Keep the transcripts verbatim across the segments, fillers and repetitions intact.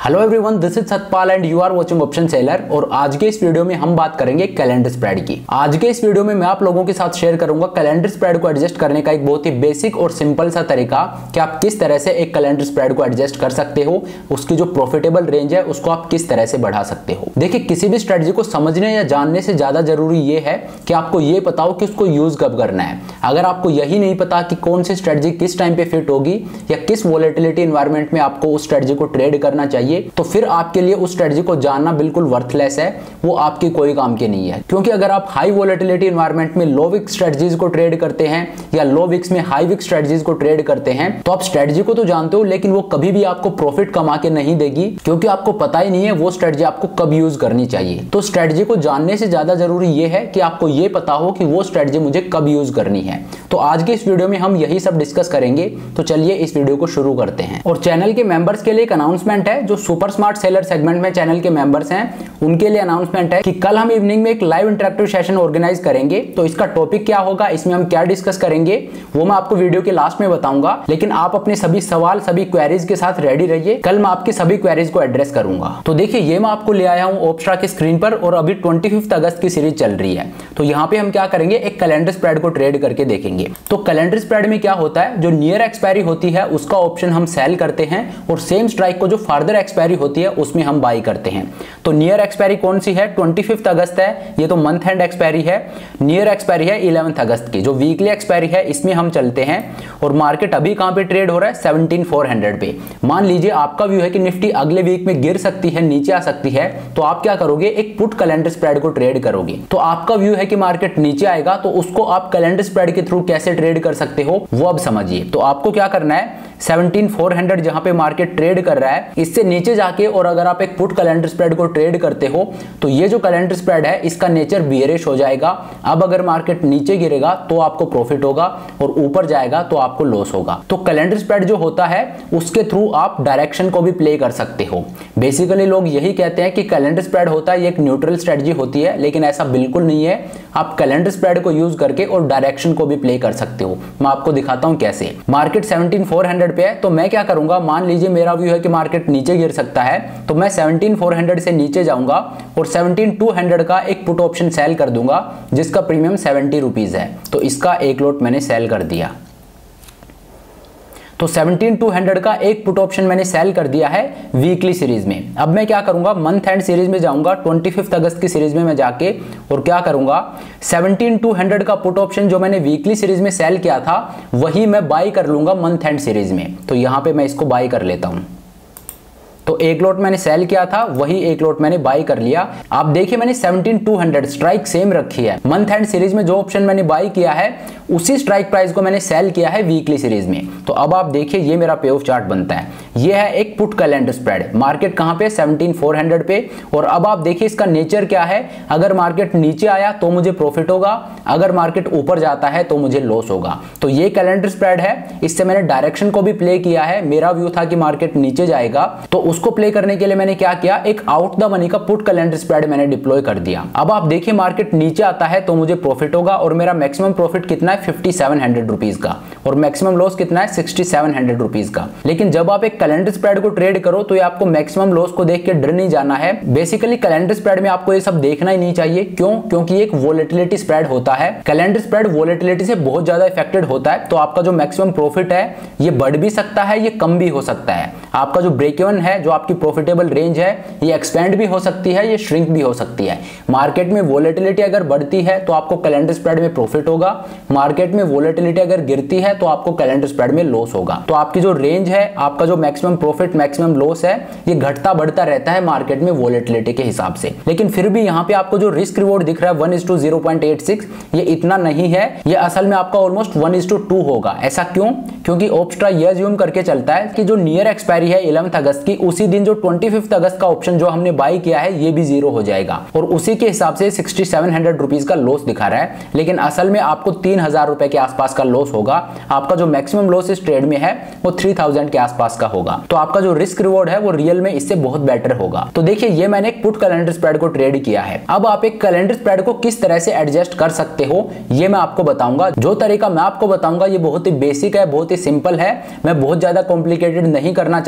Hello everyone, this is Satpal and you are watching option seller. और आज के इस वीडियो में हम बात करेंगे कैलेंडर स्प्रेड की। आज के इस वीडियो में मैं आप लोगों के साथ शेयर करूंगा कैलेंडर स्प्रेड को एडजस्ट करने का एक बहुत ही बेसिक और सिंपल सा तरीका कि आप किस तरह से एक कैलेंडर स्प्रेड को एडजस्ट कर सकते हो, उसकी जो प्रॉफिटेबल रेंज है उसको आप किस तरह से बढ़ा सकते हो। देखिए, किसी भी स्ट्रेटजी को समझने या जानने से ज्यादा जरूरी ये है कि आपको ये पता हो कि उसको यूज कब करना है। अगर आपको यही नहीं पता कि कौन सी स्ट्रेटजी किस टाइम पे फिट होगी या किस वोलेटिलिटी एनवायरनमेंट में आपको उस स्ट्रेटजी को ट्रेड करना चाहिए, तो फिर आपके लिए उस स्ट्रेटजी को जानना बिल्कुल वर्थलेस है, वो आपकी कोई काम की नहीं है। क्योंकि अगर आप हाई वोलेटिलिटी एनवायरनमेंट में लो विक स्ट्रेटजीज को ट्रेड करते हैं या लो विक्स में हाई विक स्ट्रेटजीज को ट्रेड करते हैं, तो आप स्ट्रेटजी को तो जानते हो लेकिन वो कभी भी आपको प्रॉफिट कमा के नहीं देगी, क्योंकि आपको पता ही नहीं है वो स्ट्रेटजी आपको कब यूज करनी चाहिए। तो स्ट्रेटजी को जानने से ज्यादा जरूरी ये है कि आपको ये पता हो कि वो स्ट्रेटजी मुझे कब यूज करनी है। तो आज के इस वीडियो में हम यही सब डिस्कस करेंगे। तो चलिए इस वीडियो को शुरू करते हैं। और चैनल के मेंबर्स के लिए एक अनाउंसमेंट है। जो सुपर स्मार्ट सेलर सेगमेंट में चैनल के मेंबर्स हैं उनके लिए अनाउंसमेंट है कि कल हम इवनिंग में एक लाइव इंटरेक्टिव सेशन ऑर्गेनाइज करेंगे। तो इसका टॉपिक क्या होगा, इसमें हम क्या डिस्कस करेंगे, वो मैं आपको वीडियो के लास्ट में बताऊंगा। लेकिन आप अपने सभी सवाल, सभी क्वेरीज के साथ रेडी रहिए। कल मैं आपकी सभी क्वेरीज को एड्रेस करूंगा। तो देखिए, ये मैं आपको ले आया हूं ओप्स्ट्रा की स्क्रीन पर और अभी पच्चीस अगस्त की सीरीज चल रही है। तो यहाँ पे हम क्या करेंगे, एक कैलेंडर स्प्रेड को ट्रेड करके देखेंगे। तो कैलेंडर स्प्रेड में क्या होता है, जो नियर एक्सपायरी होती है उसका ऑप्शन हम सेल करते हैं और सेम स्ट्राइक को जो फार्दर एक्सपायरी होती है उसमें हम बाई करते हैं। तो नियर एक्सपायरी कौन सी है, पच्चीस अगस्त है, ये तो मंथ एंड एक्सपायरी है। नियर एक्सपायरी है ग्यारह अगस्त की, जो वीकली एक्सपायरी है इसमें हम चलते हैं। और मार्केट अभी कहां पे ट्रेड हो रहा है, सत्रह हज़ार चार सौ पे। मान लीजिए आपका व्यू है कि निफ्टी अगले वीक में गिर सकती है, नीचे आ सकती है, तो आप क्या करोगे, एक पुट कैलेंडर स्प्रेड को ट्रेड करोगे। तो आपका व्यू है कि मार्केट नीचे आएगा, तो उसको आप कैलेंडर स्प्रेड के थ्रू कैसे ट्रेड कर सकते हो वो अब समझिए। तो आपको क्या करना है, सत्रह हज़ार चार सौ जहां पे मार्केट ट्रेड कर रहा है इससे नीचे जाके, और अगर आप एक पुट कैलेंडर स्प्रेड को ट्रेड करते हो तो ये जो कैलेंडर स्प्रेड है इसका नेचर बियरिश हो जाएगा। अब अगर मार्केट नीचे गिरेगा तो आपको प्रॉफिट होगा और ऊपर जाएगा तो आपको लॉस होगा। तो कैलेंडर स्प्रेड जो होता है उसके थ्रू आप डायरेक्शन को भी प्ले कर सकते हो। बेसिकली लोग यही कहते हैं कि कैलेंडर स्प्रेड होता है, ये एक न्यूट्रल स्ट्रेटजी होती है, लेकिन ऐसा बिल्कुल नहीं है। आप कैलेंडर स्प्रेड को यूज करके और डायरेक्शन को भी प्ले कर सकते हो। मैं आपको दिखाता हूं कैसे। मार्केट सत्रह हज़ार चार सौ पे है, तो मैं क्या करूंगा, मान लीजिए मेरा व्यू है कि मार्केट नीचे गिर सकता है, तो मैं सत्रह हज़ार चार सौ से नीचे जाऊंगा और सत्रह हज़ार दो सौ का एक पुट ऑप्शन सेल कर दूंगा जिसका प्रीमियम सत्तर रुपीस है। तो इसका एक लॉट मैंने सेल कर दिया। तो सत्रह हज़ार का एक पुट ऑप्शन मैंने सेल कर दिया है वीकली सीरीज में। अब मैं क्या करूंगा, मंथ एंड सीरीज में जाऊंगा, पच्चीस अगस्त की सीरीज में मैं जाके और क्या करूंगा, सत्रह हज़ार का पुट ऑप्शन जो मैंने वीकली सीरीज में सेल किया था वही मैं बाई कर लूंगा मंथ एंड सीरीज में। तो यहां पे मैं इसको बाई कर लेता हूं। तो एक लॉट मैंने सेल किया था, वही एक लॉट मैंने बाई कर लिया। आप देखिए मैंने सत्रह सौ स्ट्राइक सेम रखी है। मंथ एंड सीरीज में जो ऑप्शन मैंने बाई किया है उसी स्ट्राइक प्राइस को मैंने सेल किया है वीकली सीरीज में। तो अब आप देखिए ये मेरा पे ऑफ चार्ट बनता है। ये है एक पुट कैलेंडर स्प्रेड। मार्केट कहां पे, सत्रह हज़ार चार सौ पे। और अब आप देखिए इसका नेचर क्या है, अगर मार्केट नीचे आया तो मुझे प्रॉफिट होगा, अगर मार्केट ऊपर जाता है तो मुझे लॉस होगा। तो ये कैलेंडर स्प्रेड है, इससे मैंने डायरेक्शन को भी प्ले किया है। मेरा व्यू था कि मार्केट नीचे जाएगा, तो उसको प्ले करने के लिए मैंने क्या किया, एक आउट द मनी का पुट कैलेंडर स्प्रेड मैंने डिप्लॉय कर दिया। अब आप देखिए मार्केट नीचे आता है तो मुझे प्रॉफिट होगा और मेरा मैक्सिमम प्रॉफिट कितना है, सत्तावन सौ रुपीस का, और मैक्सिमम लॉस कितना है, सड़सठ सौ रुपीस का। लेकिन जब आप एक कैलेंडर स्प्रेड को ट्रेड करो तो ये आपको मैक्सिमम लॉस को देख के डर नहीं जाना है। बेसिकली कैलेंडर स्प्रेड में आपको ये सब देखना ही नहीं चाहिए। क्यों? क्योंकि एक वोलेटिलिटी स्प्रेड होता है। कैलेंडर स्प्रेड वोलेटिलिटी से बहुत ज्यादा इफेक्टेड होता है। तो आपका जो मैक्सिमम प्रॉफिट है ये बढ़ भी सकता है, ये कम भी हो सकता है। आपका जो ब्रेक इवन है, जो आपकी प्रॉफिटेबल रेंज है, ये एक्सपेंड भी हो सकती है, ये श्रिंक भी हो सकती है। मार्केट में वोलेटिलिटी अगर बढ़ती है तो आपको कैलेंडर स्प्रेड में प्रॉफिट होगा, मार्केट में वोलेटिलिटी अगर गिरती है तो आपको कैलेंडर स्प्रेड में लॉस होगा। तो आपकी जो रेंज है, आपका जो मैक्सिमम प्रॉफिट मैक्सिमम लॉस है, ये घटता बढ़ता रहता है मार्केट में वोलेटिलिटी के हिसाब से। लेकिन फिर भी यहाँ पे आपको जो रिस्क रिवॉर्ड दिख रहा है one is to zero point eight six, ये इतना नहीं है, ये असल में आपका almost one is to two होगा। ऐसा क्यों? क्योंकि ओप्स्ट्रा ये अज्यूम करके चलता है कि जो नियर एक्सपायरी है ग्यारह अगस्त की, उसी दिन जो पच्चीस अगस्त का ऑप्शन जो हमने बाई किया है ये भी जीरो हो जाएगा, और उसी के हिसाब से सड़सठ सौ रुपीस का लॉस दिखा रहा है। लेकिन असल में आपको तीन हजार रुपए के आसपास का लॉस होगा। आपका जो मैक्सिमम लॉस इस ट्रेड में है वो तीन हज़ार के आसपास का होगा। तो आपका जो रिस्क रिवॉर्ड है वो रियल में इससे बहुत बेटर होगा। तो देखिए ये मैंने एक पुट कैलेंडर स्प्रेड को ट्रेड किया है। अब आप एक कैलेंडर स्प्रेड को किस तरह से एडजस्ट कर सकते हो ये मैं आपको बताऊंगा। जो तरीका मैं आपको बताऊंगा ये बहुत ही बेसिक है, बहुत ही सिंपल है। मैं बहुत ज्यादा कॉम्प्लिकेटेड नहीं करना चाहता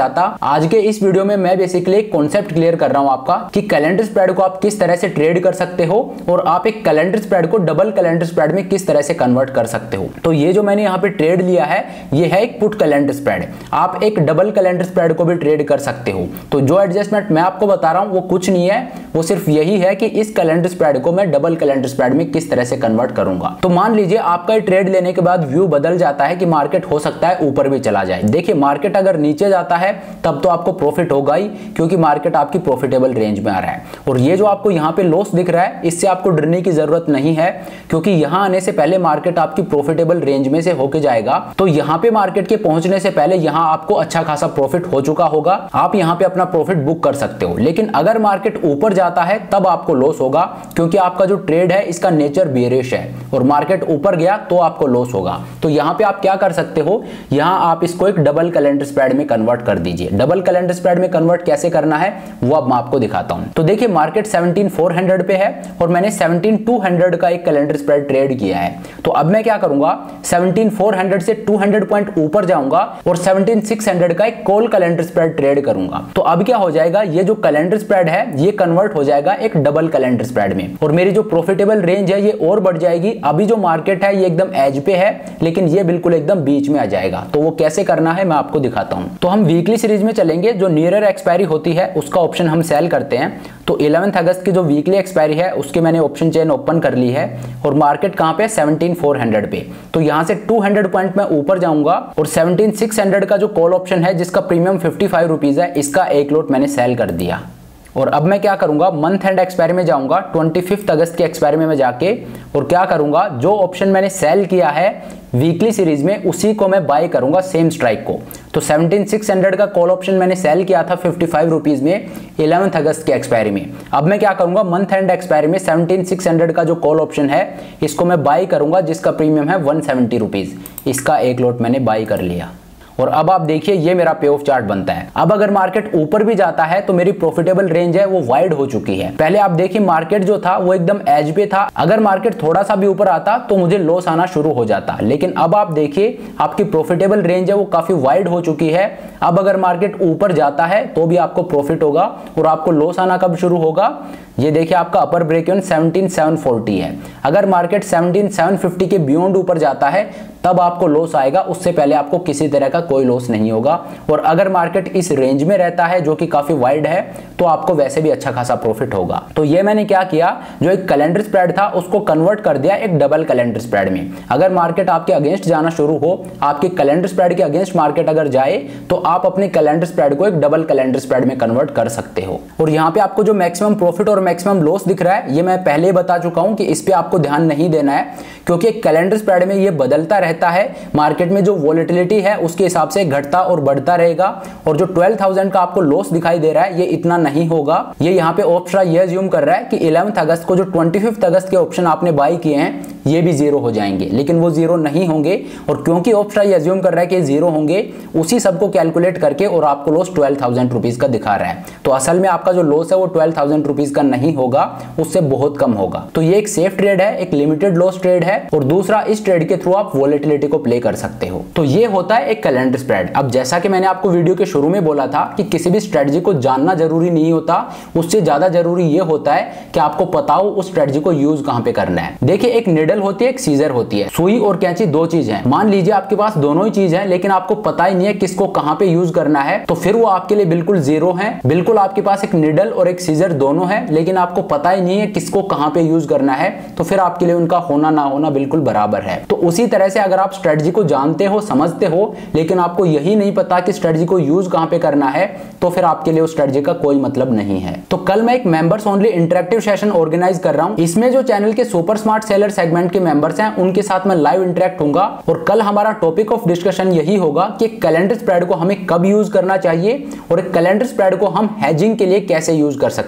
चाहता। आज के इस वीडियो में मैं बेसिकली एक कॉन्सेप्ट क्लियर कर रहा हूं आपका कि कैलेंडर स्प्रेड को आप किस तरह से ट्रेड कर सकते हो और आप एक कैलेंडर स्प्रेड को डबल कैलेंडर स्प्रेड में किस तरह से कन्वर्ट कर सकते हो। तो ये जो मैंने यहाँ पे ट्रेड लिया है ये है एक पुट कैलेंडर स्प्रेड। आप एक डबल कैलेंडर स्प्रेड को भी ट्रेड कर सकते हो। तो जो एडजस्टमेंट मैं आपको बता रहा हूं वो कुछ नहीं है, वो सिर्फ यही है कि इस कैलेंडर स्प्रेड को मैं डबल कैलेंडर स्प्रेड में किस तरह से कन्वर्ट करूंगा। तो मान लीजिए आपका ट्रेड लेने के बाद व्यू बदल जाता है कि मार्केट हो सकता है ऊपर भी चला जाए। देखिए मार्केट अगर नीचे जाता है तब तो आपको प्रॉफिट होगा ही, क्योंकि मार्केट आपकी प्रॉफिटेबल रेंज में आ रहा है। और ये जो आपको यहाँ पे लॉस दिख रहा है इससे आपको डरने की जरूरत नहीं है, क्योंकि यहाँ आने से पहले मार्केट आपकी प्रॉफिटेबल रेंज में से होके जाएगा। तो यहाँ पे मार्केट के पहुंचने से पहले यहाँ आपको अच्छा खासा प्रॉफिट हो चुका होगा, आप यहाँ पे अपना प्रॉफिट बुक कर सकते हो। लेकिन अगर मार्केट ऊपर जाता है तब आपको लॉस होगा, क्योंकि आपका जो ट्रेड है इसका नेचर बेयरिश है और मार्केट ऊपर गया तो आपको लॉस होगा। तो यहाँ पे आप क्या कर सकते हो, यहाँ आप इसको एक डबल कैलेंडर स्प्रेड में कन्वर्ट कर दीजिए। डबल कैलेंडर स्प्रेड में कन्वर्ट कैसे करना है वो अब मैं आपको दिखाता हूं। तो देखिए मार्केट सेवनटीन फोर हंड्रेड पे है और मैंने सेवनटीन टू हंड्रेड का एक कैलेंडर स्प्रेड ट्रेड किया है। तो अब मैं क्या करूंगा, सेवनटीन फोर हंड्रेड से टू हंड्रेड पॉइंट ऊपर जाऊंगा और सेवनटीन सिक्स हंड्रेड का एक कॉल कैलेंडर स्प्रेड ट्रेड करूंगा। तो अब क्या हो जाएगा, ये जो कैलेंडर स्प्रेड है ये कन्वर्ट हो जाएगा एक डबल कैलेंडर स्प्रेड में और मेरी जो प्रॉफिटेबल रेंज है ये और बढ़ जाएगी। अभी जो मार्केट है ये एकदम एज पे है, लेकिन ये बिल्कुल एकदम बीच में आ जाएगा। तो वो कैसे करना है मैं आपको दिखाता हूं। तो हम वीकली सीरीज में चलेंगे, जो नियरर एक्सपायरी होती है उसका ऑप्शन हम सेल करते हैं। तो इलेवेंथ अगस्त की जो वीकली एक्सपायरी है उसके मैंने ऑप्शन चेन ओपन कर ली है और मार्केट कहां पे, सेवनटीन फोर हंड्रेड पे। तो यहां से टू हंड्रेड पॉइंट में ऊपर जाऊंगा और सेवनटीन सिक्स हंड्रेड का जो कॉल ऑप्शन है जिसका प्रीमियम फिफ्टी फाइव रुपीज है, इसका एक लॉट मैंने सेल कर दिया। और अब मैं क्या करूंगा, मंथ एंड एक्सपायरी में जाऊंगा, ट्वेंटी फिफ्थ अगस्त की एक्सपायरी में मैं जाके और क्या करूंगा, जो ऑप्शन मैंने सेल किया है वीकली सीरीज में उसी को मैं बाय करूंगा, सेम स्ट्राइक को। तो सेवनटीन सिक्स हंड्रेड का कॉल ऑप्शन मैंने सेल किया था फिफ्टी फाइव रुपीज में इलेवेंथ अगस्त के एक्सपायरी में। अब मैं क्या करूंगा, मंथ एंड एक्सपायरी में सेवनटीन सिक्स हंड्रेड का जो कॉल ऑप्शन है इसको मैं बाय करूंगा, जिसका प्रीमियम है वन सेवेंटी रुपीज। इसका एक लॉट मैंने बाय कर लिया और अब आप देखिए ये मेरा पे ऑफ चार्ट बनता है। अब अगर मार्केट ऊपर भी जाता है तो मेरी प्रॉफिटेबल रेंज है वो वाइड हो चुकी है। पहले आप देखिए मार्केट जो था वो एकदम एज पे था, अगर मार्केट थोड़ा सा भी ऊपर आता तो मुझे लॉस आना शुरू हो जाता। लेकिन अब आप देखिए आपकी प्रॉफिटेबल रेंज है वो काफी वाइड हो चुकी है। अब अगर मार्केट ऊपर जाता है तो भी आपको प्रॉफिट होगा और आपको लॉस आना कब शुरू होगा, ये देखिए आपका upper break even seventeen seven forty है। अगर मार्केट सेवनटीन सेवन फिफ्टी के बियॉन्ड ऊपर जाता है तब आपको लॉस आएगा, उससे पहले आपको किसी तरह का कोई लॉस नहीं होगा। और अगर मार्केट इस रेंज में रहता है जो कि काफी वाइड है तो आपको वैसे भी अच्छा खासा प्रॉफिट होगा। तो ये मैंने क्या किया, जो एक कैलेंडर स्प्रेड था उसको कन्वर्ट कर दिया एक डबल कैलेंडर स्प्रेड में। अगर मार्केट आपके अगेंस्ट जाना शुरू हो, आपके कैलेंडर स्प्रेड के अगेंस्ट मार्केट अगर जाए तो आप अपने कैलेंडर स्प्रेड को एक डबल कैलेंडर स्प्रेड में कन्वर्ट कर सकते हो। और यहाँ पे आपको जो मैक्सिमम प्रॉफिट और मैक्सिमम लॉस दिख रहा है ये मैं पहले ही बता चुका हूं कि इस पे आपको ध्यान नहीं देना है, क्योंकि कैलेंडर स्प्रेड में ये बदलता रहता है। मार्केट में जो वोलेटिलिटी है उसके हिसाब से घटता और बढ़ता रहेगा। और जो ट्वेल्व थाउजेंड का आपको लॉस दिखाई दे रहा है ये इतना नहीं होगा। ये यहाँ पे ऑप्शन ये अज्यूम कर रहा है कि इलेवेंथ अगस्त को जो ट्वेंटी फिफ्थ अगस्त के ऑप्शन आपने बाय किए हैं ये भी जीरो हो जाएंगे, लेकिन वो जीरो नहीं होंगे। और क्योंकि ऑप्शन ये अज्यूम कर रहा है कि जीरो होंगे, उसी सबको कैलकुलेट करके और आपको लॉस ट्वेल्व थाउजेंड रुपीज का दिखा रहा है। तो असल में आपका जो लॉस है वो ट्वेल्व थाउजेंड रुपीज का नहीं होगा, उससे बहुत कम होगा। तो ये एक सेफ ट्रेड है, एक लिमिटेड लॉस ट्रेड है। और दूसरा, इस ट्रेड के थ्रू आप वोलेटिलिटी को प्ले कर सकते हो। तो ये होता है एक कैलेंडर स्प्रेड। अब जैसा कि मैंने आपको वीडियो के शुरू में बोला था कि किसी भी स्ट्रेटजी को जानना जरूरी नहीं होता, उससे ज्यादा जरूरी ये होता है कि आपको पता हो उस स्ट्रेटजी को यूज कहां पे करना है। देखिए एक निडल होती है, एक सीजर होती है। सुई और कैंची दो चीज है। मान लीजिए आपके पास दोनों ही चीज है, लेकिन आपको पता ही नहीं है किसको कहां पे यूज करना है, तो फिर वो आपके लिए बिल्कुल जीरो है। बिल्कुल आपके पास एक निडल और एक सीजर दोनों है, लेकिन आपको पता ही नहीं है किसको कहां पे यूज करना है, तो फिर आपके लिए उनका होना ना होना बिल्कुल बराबर है। तो उसी तरह से अगर आप स्ट्रेटजी को जानते हो, समझते हो, लेकिन आपको यही नहीं पता कि स्ट्रेटजी को यूज कहां पे करना है, तो फिर आपके लिए उस स्ट्रेटजी का कोई मतलब नहीं है। तो कल मैं एक members only interactive session organise कर रहा हूं। इसमें जो चैनल के सुपर स्मार्ट सेलर सेगमेंट के मेंबर्स हैं उनके साथ मैं लाइव इंटरेक्ट होऊंगा और कल हमारा टॉपिक ऑफ डिस्कशन यही होगा कि कैलेंडर स्प्रेड को हमें कब यूज करना चाहिए और एक कैलेंडर स्प्रेड को हम हेजिंग के लिए कैसे यूज कर सकते हैं। तो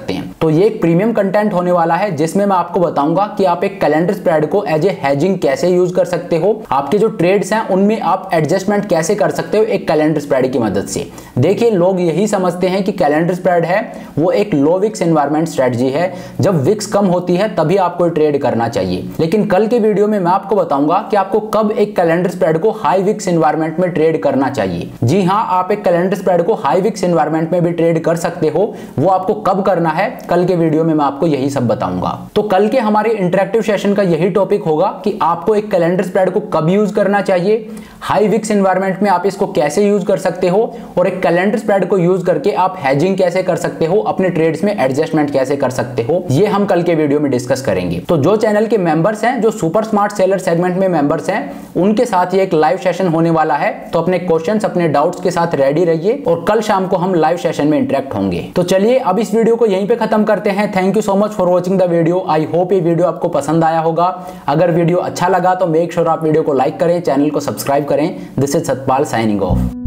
तो ये एक प्रीमियम कंटेंट होने वाला है जिसमें मैं आपको बताऊंगा कि आप एक कैलेंडर स्प्रेड को एज ए हेजिंग कैसे यूज कर सकते हो, आपके जो ट्रेड्स हैं उनमें आप एडजस्टमेंट कैसे कर सकते हो एक कैलेंडर स्प्रेड की मदद से। देखिए, लोग यही समझते हैं कि कैलेंडर स्प्रेड है वो एक लो विक्स एनवायरनमेंट स्ट्रेटजी है, जब विक्स कम होती है तभी आपको ट्रेड करना चाहिए। लेकिन कल के वीडियो में मैं आपको बताऊंगा कि आपको कब एक कैलेंडर स्प्रेड को हाई विक्स एनवायरनमेंट में ट्रेड करना चाहिए। जी हां, आप एक कैलेंडर स्प्रेड को हाई विक्स एनवायरनमेंट में भी ट्रेड कर सकते हो, वो आपको कब करना है कल के वीडियो में मैं आपको यही सब बताऊंगा। तो कल के हमारे इंटरेक्टिव सेशन का यही टॉपिक होगा कि आपको एक कैलेंडर स्प्रेड को कब यूज करना चाहिए, हाई विक्स एनवायरनमेंट में आप इसको कैसे यूज कर सकते हो, और एक कैलेंडर स्प्रेड को यूज करके आप हेजिंग कैसे कर सकते हो, अपने ट्रेड्स में एडजस्टमेंट कैसे कर सकते हो, ये हम कल के वीडियो में डिस्कस करेंगे। तो जो चैनल के मेंबर्स हैं, जो सुपर स्मार्ट सेलर सेगमेंट में मेंबर्स हैं, उनके साथ ये एक लाइव सेशन होने वाला है। तो अपने क्वेश्चंस, अपने डाउट्स के साथ रेडी रहिए और कल शाम को हम लाइव सेशन में इंटरेक्ट होंगे। तो चलिए अब इस वीडियो को यहीं पे खत्म करते हैं। Thank you so much for watching the video. I hope ये वीडियो आपको पसंद आया होगा। अगर वीडियो अच्छा लगा तो मेक श्योर आप वीडियो को लाइक करें, चैनल को सब्सक्राइब करें। This is Satpal signing of.